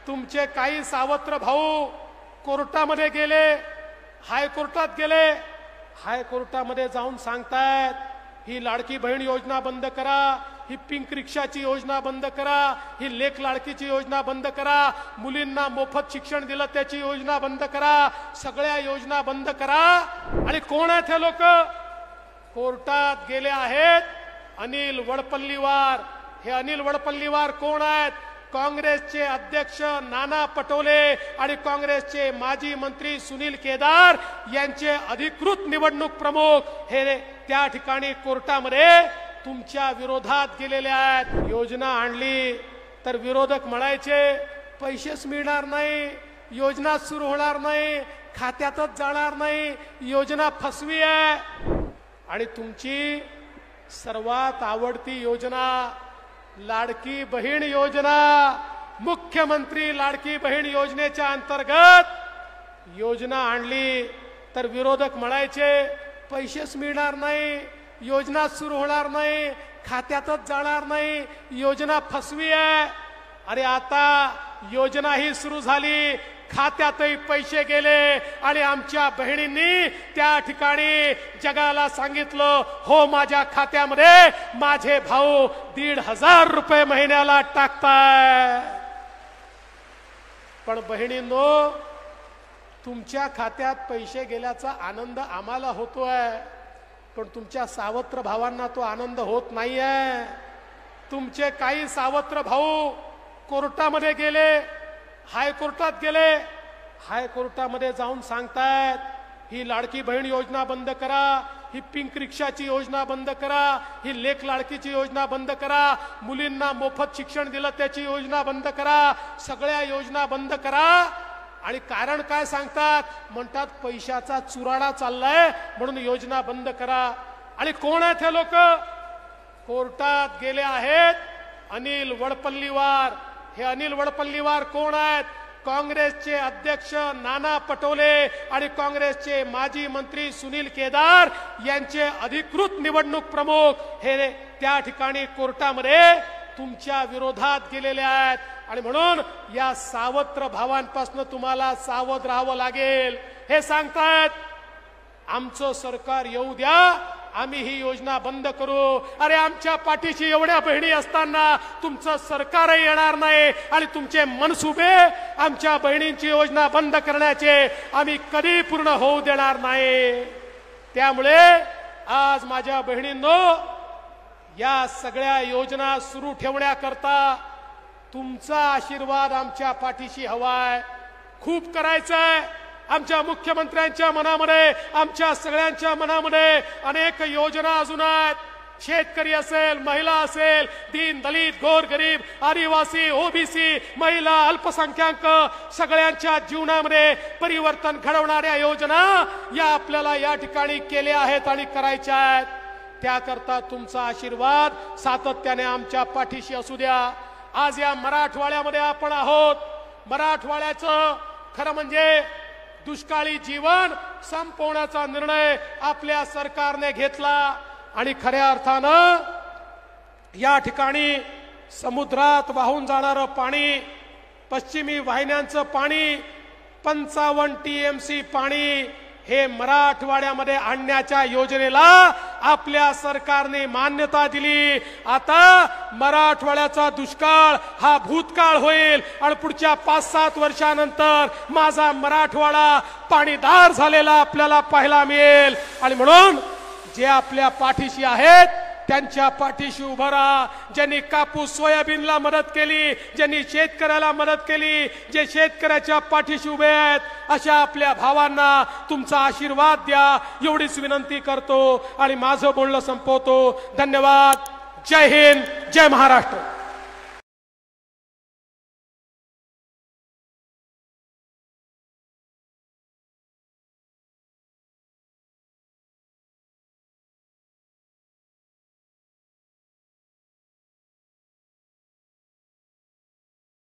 तुमचे काही सावत्र भाऊ कोर्टामध्ये गेले, हायकोर्टात गेले, हायकोर्टामध्ये जाऊन सांगतायत ही लाडकी बहीण योजना बंद करा, ही पिंक रिक्षाची योजना बंद करा, ही लेक लाडकीची योजना बंद करा, मुलींना मोफत शिक्षण दिलं त्याची योजना बंद करा, सगळ्या योजना बंद करा। आणि कोण आहेत हे लोक? कोर्टात गेले आहेत अनिल वडपल्लीवार। हे अनिल वडपल्लीवार कोण आहेत? काँग्रेसचे अध्यक्ष नाना पटोले आणि काँग्रेसचे माजी मंत्री सुनील केदार यांचे अधिकृत निवडणूक प्रमुख हे त्या ठिकाणी कोर्टामध्ये तुमच्या विरोधात गेलेले आहेत। योजना आणली तर विरोधक म्हणायचे पैसेच मिळणार नाही, योजना सुरू होणार नाही, खात्यातच जाणार नाही, योजना फसवी आहे। आणि तुमची सर्वात आवडती योजना लाडकी बहीण योजना, मुख्यमंत्री लाडकी बहीण योजनेच्या अंतर्गत योजना आणली तर विरोधक म्हणायचे पैसेच मिळणार नाही, योजना सुरू होणार नाही, खात्यातच जाणार नाही, योजना फसवी आहे। अरे आता योजना ही सुरू झाली, खात्यातही पैसे गेले आणि आमच्या बहिणींनी त्या ठिकाणी जगाला सांगितलं हो माझ्या खात्यामध्ये माझे भाऊ 1,500 रुपये महिन्याला टाकताय। पण बहिणींनो, तुमच्या खात्यात पैसे गेल्याचा आनंद आम्हाला होतोय, पण तुमच्या सावत्र भावांना तो आनंद होत नाहीये। तुमचे काही सावत्र भाऊ कोर्टामध्ये गेले, हायकोर्टात गेले, हायकोर्टामध्ये जाऊन सांगतायत ही लाडकी बहीण योजना बंद करा, ही पिंक रिक्षाची योजना बंद करा, ही लेक लाडकीची योजना बंद करा, मुलींना मोफत शिक्षण दिलं त्याची योजना बंद करा, सगळ्या योजना बंद करा। आणि कारण काय सांगतात? म्हणतात पैशाचा चुराडा चाललाय म्हणून योजना बंद करा। आणि कोण आहेत हे लोक? कोर्टात गेले आहेत अनिल वडपल्लीवार। हे अनिल वडपल्लीवार कोण आहेत? काँग्रेसचे अध्यक्ष नाना पटोले आणि काँग्रेसचे माजी मंत्री सुनील केदार यांचे अधिकृत निवडणूक प्रमुख हे त्या ठिकाणी कोर्टामध्ये तुमच्या विरोधात गेलेले आहेत। आणि म्हणून या सावत्र भावांपासून तुम्हाला सावध राहावं लागेल। हे सांगतायत आमचं सरकार येऊ द्या, आम्ही ही योजना बंद करू। अरे आमच्या पाठीशी एवढ्या बहिणी असताना तुमचं सरकारही येणार नाही आणि तुमचे मनसुबे आमच्या बहिणींची योजना बंद करण्याचे आम्ही कधी पूर्ण होऊ देणार नाही। त्यामुळे आज माझ्या बहिणींनो, या सगळ्या योजना सुरू ठेवण्याकरता तुमचा आशीर्वाद आमच्या पाठीशी हवाय। खूप करायचंय आमच्या मुख्यमंत्र्यांच्या मनामध्ये, आमच्या सगळ्यांच्या मनामध्ये अनेक योजना अजून आहेत। शेतकरी असेल, महिला असेल, दीन दलित, गोरगरीब, आदिवासी, ओबीसी, महिला, अल्पसंख्याक सगळ्यांच्या जीवनामध्ये परिवर्तन घडवणाऱ्या योजना या आपल्याला या ठिकाणी केल्या आहेत आणि करायच्या आहेत। त्याकरता तुमचा आशीर्वाद सातत्याने आमच्या पाठीशी असू द्या। आज या मराठवाड्यामध्ये आपण आहोत। मराठवाड्याचं खरं म्हणजे दुष्काळी जीवन संपवण्याचा निर्णय आपल्या सरकारने घेतला आणि खऱ्या अर्थानं या ठिकाणी समुद्रात वाहून जाणारं पाणी, पश्चिमी वाहिन्यांचं पाणी, 55 TMC पाणी हे मराठवाड्यामध्ये आणण्याच्या योजनेला आपल्या सरकारने मान्यता दिली। आता मराठवाड्याचा दुष्काळ हा भूतकाळ होईल आणि पुढच्या 5-7 वर्षानंतर माझा मराठवाडा पाणीदार झालेला आपल्याला पाहायला मिळेल। आणि म्हणून जे आपल्या पाठीशी आहेत त्यांच्या पाठीशी उभं राहा। ज्यांनी कापूस सोयाबीनला मदत केली, ज्यांनी शेतकऱ्याला मदत केली, जे शेतकऱ्याच्या पाठीशी उभे आहेत, अशा आपल्या भावांना तुमचा आशीर्वाद द्या एवढीच विनंती करतो आणि माझं बोलणं संपवतो। धन्यवाद। जय हिंद, जय महाराष्ट्र।